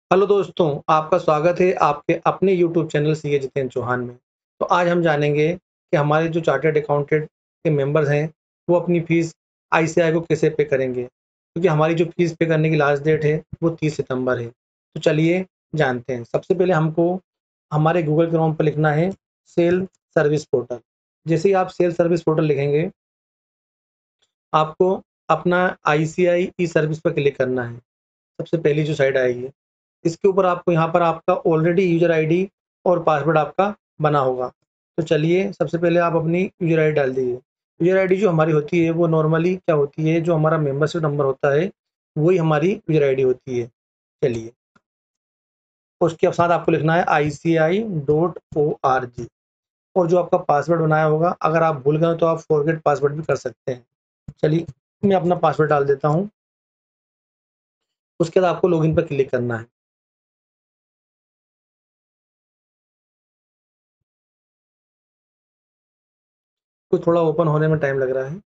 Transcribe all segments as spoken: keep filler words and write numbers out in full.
Hello दोस्तों, आपका स्वागत है आपके अपने YouTube channel CA Jitendra Chauhan में। तो आज हम जानेंगे कि हमारे जो चार्टर्ड अकाउंटेंट के मेंबर्स हैं, वो अपनी फ़ीस आईसीएआई को कैसे पे करेंगे? क्योंकि हमारी जो फ़ीस पे करने की लास्ट डेट है, वो तीस सितंबर है। तो चलिए जानते हैं। सबसे पहले हमको हमारे गूगल क्रोम पर लिखना है सेल सर्विस पोर्टल। जैसे ही आप सेल सर्विस पोर्टल लिखेंगे, आपको अपना आईसीएआई ई सर्विस पर क्लिक करना है। सबसे पहली जो साइट आएगी। इसके ऊपर आपको यहाँ पर आपका ऑलरेडी यूज़र आईडी और पासवर्ड आपका बना होगा। तो चलिए सबसे पहले आप अपनी यूज़र आईडी डाल दीजिए। यूज़र आईडी जो हमारी होती है वो नॉर्मली क्या होती है, जो हमारा मेंबरशिप नंबर होता है, वही हमारी यूज़र आईडी होती है। चलिए, उसके साथ आपको लिखना है आई सी I dot O R G और जो आपका पासवर्ड बनाया होगा, अगर आप भूल गए हो तो आप फॉरगेट पासवर्ड भी कर सकते हैं। चलिए, मैं अपना पासवर्ड डाल देता हूँ। उसके बाद आपको लॉगिन पर क्लिक करना है। तो थोड़ा ओपन होने में टाइम लग रहा है।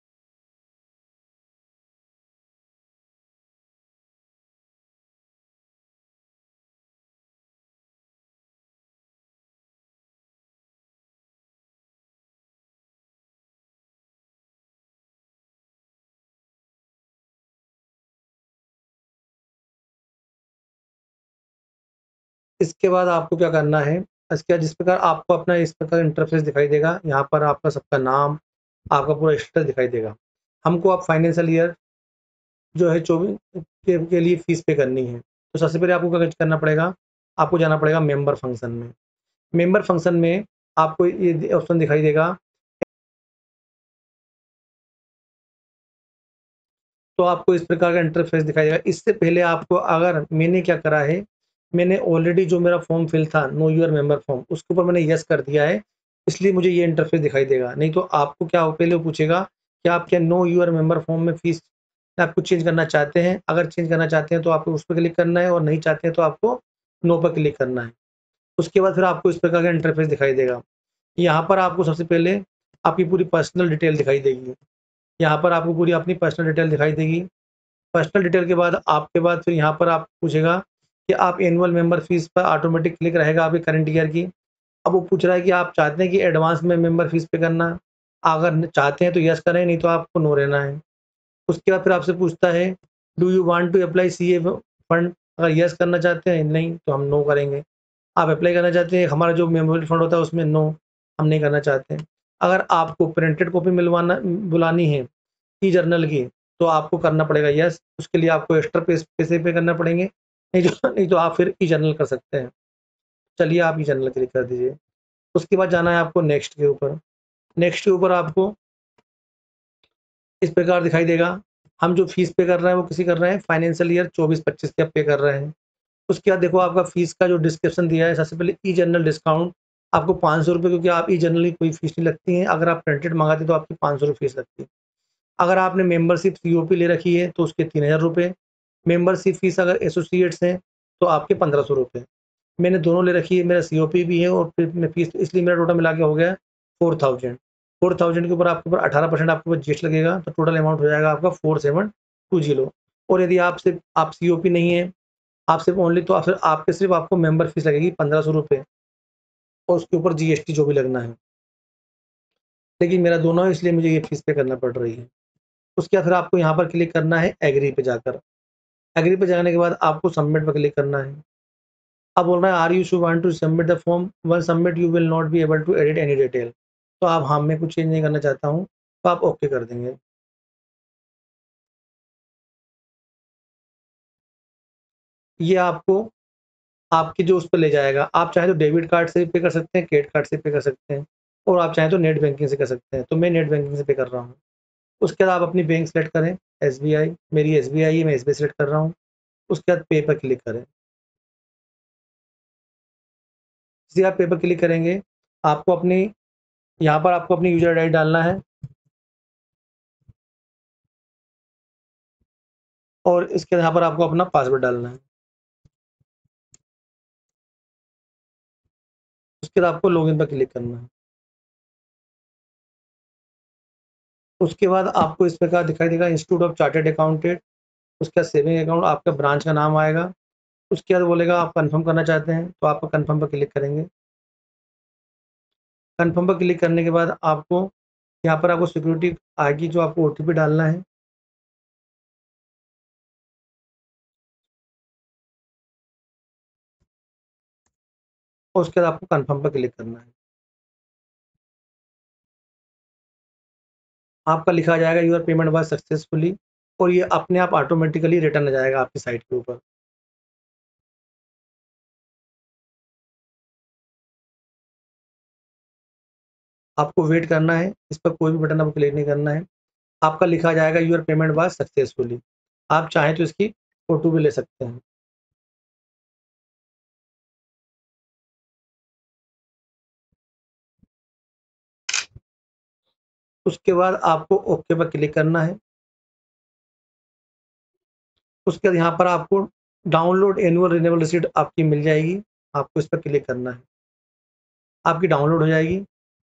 इसके बाद आपको क्या करना है, इसके बाद जिस प्रकार आपको अपना इस प्रकार इंटरफ़ेस दिखाई देगा, यहाँ पर आपका सबका नाम, आपका पूरा स्टेटस दिखाई देगा। हमको अब फाइनेंशियल ईयर जो है चौबीस के के लिए फ़ीस पे करनी है। तो सबसे पहले आपको क्या करना पड़ेगा, आपको जाना पड़ेगा मेंबर फंक्शन में। मेंबर फंक्शन में आपको ये ऑप्शन दिखाई देगा, तो आपको इस प्रकार का इंटरफ़ेस दिखाई देगा। इससे पहले आपको अगर मैंने क्या करा है, मैंने ऑलरेडी जो मेरा फॉर्म फिल था, नो योर मेंबर फॉर्म, उसके ऊपर मैंने येस कर दिया है, इसलिए मुझे ये इंटरफ़ेस दिखाई देगा। नहीं तो आपको क्या हो, पहले वो पूछेगा कि आप क्या नो योर मेंबर फॉर्म में फ़ीस आप कुछ चेंज करना चाहते हैं? अगर चेंज करना चाहते हैं तो आपको उस पे क्लिक करना है और नहीं चाहते हैं तो आपको नो पर क्लिक करना है। उसके बाद फिर आपको इस प्रकार का इंटरफ़ेस दिखाई देगा। यहाँ पर आपको सबसे पहले आपकी पूरी पर्सनल डिटेल दिखाई देगी। यहाँ पर आपको पूरी अपनी पर्सनल डिटेल दिखाई देगी। पर्सनल डिटेल के बाद आपके बाद फिर यहाँ पर आप पूछेगा कि आप एनुअल मेंबर फीस पर ऑटोमेटिक क्लिक रहेगा आपके करंट ईयर की। अब वो पूछ रहा है कि आप चाहते हैं कि एडवांस में मेंबर फीस पे करना? अगर न चाहते हैं तो यस करें, नहीं तो आपको नो रहना है। उसके बाद फिर आपसे पूछता है, do you want to apply CA fund? अगर यस करना चाहते हैं, नहीं तो हम नो करेंगे। आप अप्लाई करना चाहते हैं, हमारा जो मेमोरी फंड होता है उसमें, नो, हम नहीं करना चाहते हैं। अगर आपको प्रिंटेड कॉपी मिलवाना बुलानी है ई जर्नल की, तो आपको करना पड़ेगा यस, उसके लिए आपको एक्स्ट्रा पैस पैसे पे करना पड़ेंगे, नहीं तो नहीं तो आप फिर ई जर्नल कर सकते हैं। चलिए आप ई जर्नल क्लिक कर दीजिए। उसके बाद जाना है आपको नेक्स्ट के ऊपर। नेक्स्ट के ऊपर आपको इस प्रकार दिखाई देगा, हम जो फीस पे कर रहे हैं वो किसी कर रहे हैं फाइनेंशियल ईयर चौबीस पच्चीस की आप पे कर रहे हैं। उसके बाद देखो आपका फीस का जो डिस्क्रिप्शन दिया है, सबसे पहले ई जर्नल डिस्काउंट आपको ₹पाँच सौ रुपए, क्योंकि आप ई जर्नल की कोई फीस नहीं लगती है। अगर आप प्रिंटेड मँगाते हैं तो आपकी ₹पाँच सौ रुपए फीस लगती है। अगर आपने मेंबरशिप सीओपी ले रखी है तो उसके तीन हज़ार रुपए, मेंबरशिप फीस अगर एसोसिएट्स हैं तो आपके पंद्रह सौ रुपए। मैंने दोनों ले रखी है, मेरा सीओपी भी है और फिर मैं फीस, इसलिए मेरा टोटल मिला के हो गया चार हज़ार। चार हज़ार के ऊपर आपके ऊपर अठारह परसेंट आपके ऊपर जीएसटी लगेगा, तो टोटल अमाउंट हो जाएगा आपका सैंतालीस सौ बीस। और यदि आप सिर्फ आप सीओपी नहीं है, आप सिर्फ ओनली, तो आप सिर्फ आपके सिर्फ आपको मेंबर फीस लगेगी पंद्रह सौ रुपए और उसके ऊपर जीएसटी जो भी लगना है। लेकिन मेरा दोनों है, इसलिए मुझे ये फीस पे करना पड़ रही है। उसके बाद फिर आपको यहाँ पर क्लिक करना है एग्री पे जाकर। एग्री पे जाने के बाद आपको सबमिट पे क्लिक करना है। अब बोल रहा है are you sure want to submit the form, once submit you will not be able to edit any detail. तो आप, हाँ, मैं कुछ चेंज नहीं करना चाहता हूँ, तो आप ओके कर देंगे। ये आपको आपकी जो उस पर ले जाएगा, आप चाहें तो डेबिट कार्ड से पे कर सकते हैं, क्रेडिट कार्ड से पे कर सकते हैं और आप चाहें तो नेट बैंकिंग से कर सकते हैं। तो मैं नेट बैंकिंग से पे कर रहा हूँ। उसके बाद आप अपनी बैंक सेलेक्ट करें, एसबीआई, मेरी एसबीआई है, मैं एसबीआई सेलेक्ट कर रहा हूँ। उसके बाद पे पर क्लिक करें। जैसे आप पे पर क्लिक करेंगे, आपको अपनी, यहाँ पर आपको अपनी यूज़र आईडी डालना है और इसके यहाँ पर आपको अपना पासवर्ड डालना है। उसके बाद आपको लॉगिन पर क्लिक करना है। उसके बाद आपको इस प्रकार दिखाई देगा इंस्टीट्यूट ऑफ चार्टर्ड अकाउंटेंट, उसका सेविंग अकाउंट, आपका ब्रांच का नाम आएगा। उसके बाद बोलेगा आप कन्फर्म करना चाहते हैं, तो आप कन्फर्म पर क्लिक करेंगे। कन्फर्म पर क्लिक करने के बाद आपको यहाँ पर आपको सिक्योरिटी आएगी, जो आपको ओटीपी डालना है। और उसके बाद आपको कन्फर्म पर क्लिक करना है। आपका लिखा जाएगा यूर पेमेंट वाज सक्सेसफुली, और ये अपने आप ऑटोमेटिकली रिटर्न आ जाएगा आपकी साइट के ऊपर। आपको वेट करना है, इस पर कोई भी बटन आपको क्लिक नहीं करना है। आपका लिखा जाएगा यूर पेमेंट वाज सक्सेसफुली। आप चाहें तो इसकी फोटो भी ले सकते हैं। उसके बाद आपको ओके पर क्लिक करना है। उसके बाद यहाँ पर आपको डाउनलोड एनुअल रिन्यूअल रिसीट आपकी मिल जाएगी, आपको इस पर क्लिक करना है। आपकी डाउनलोड हो जाएगी।